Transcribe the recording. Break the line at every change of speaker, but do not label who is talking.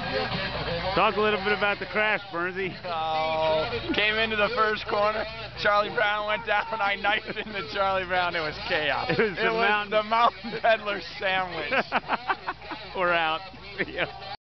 Talk a little bit about the crash, Bernsey.
Oh, came into the first corner. Charlie Brown went down. I knifed into Charlie Brown. It was chaos.
It was the
Mountain Peddler sandwich.
We're out.